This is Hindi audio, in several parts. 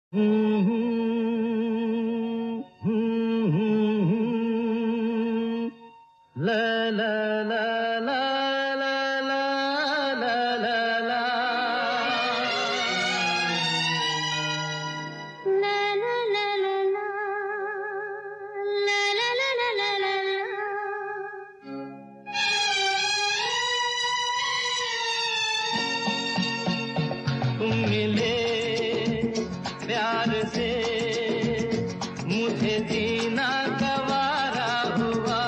ला ला ला ला ला ला ला ला ला तुम मिले प्यार से मुझे जीना गवारा हुआ।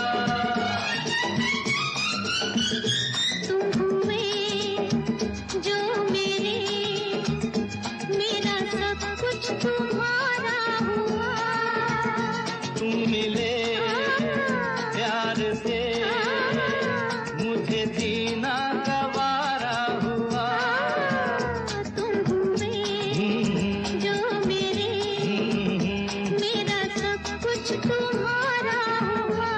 तुम हुए जो मेरे, मेरा सब कुछ तुम्हारा हुआ। तुम मिले प्यार से मुझे जीना गवारा हुआ। तुम हुए जो मेरे, मेरा सब कुछ तुम्हारा हुआ।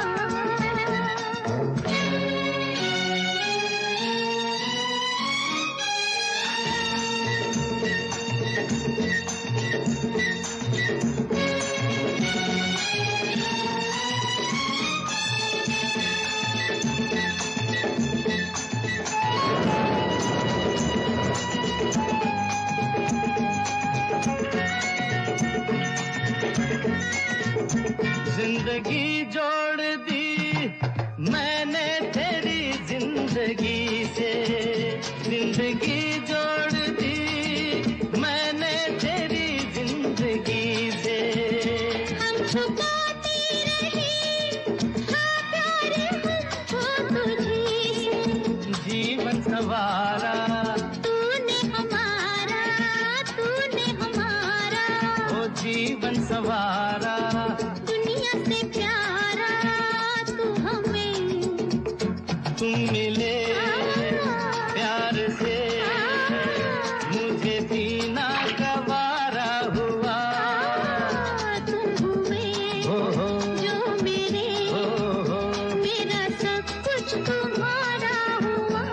जिंदगी जोड़ दी मैंने तेरी जिंदगी से, जिंदगी जोड़ दी मैंने तेरी जिंदगी से। हम छुपाते रहे हाँ प्यार हमको तुझी से। जीवन सवारा तूने हमारा, तूने हमारा। ओ जीवन सवारा। दुनिया से प्यारा तू हमें। तुम मिले प्यार से मुझे जीना गवारा हुआ। तुम हुए जो मेरे, मेरा सब कुछ तुम्हारा हुआ।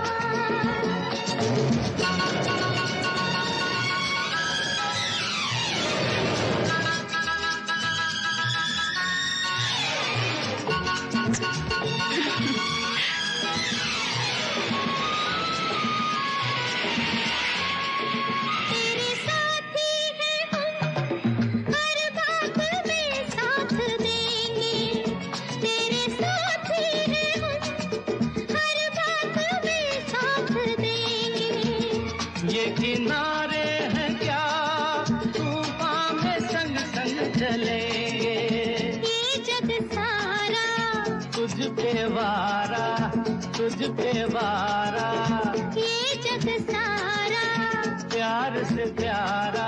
तेरे साथी हैं हम, हर बात में साथ देंगे। तेरे साथी हैं हम, हर बात में साथ देंगे। ये किनारे हैं क्या तूफान में संग संग चलेंगे। ये जग सारा तुझ पे वारा, तुझ पे वारा। ये जग सारा प्यार से प्यारा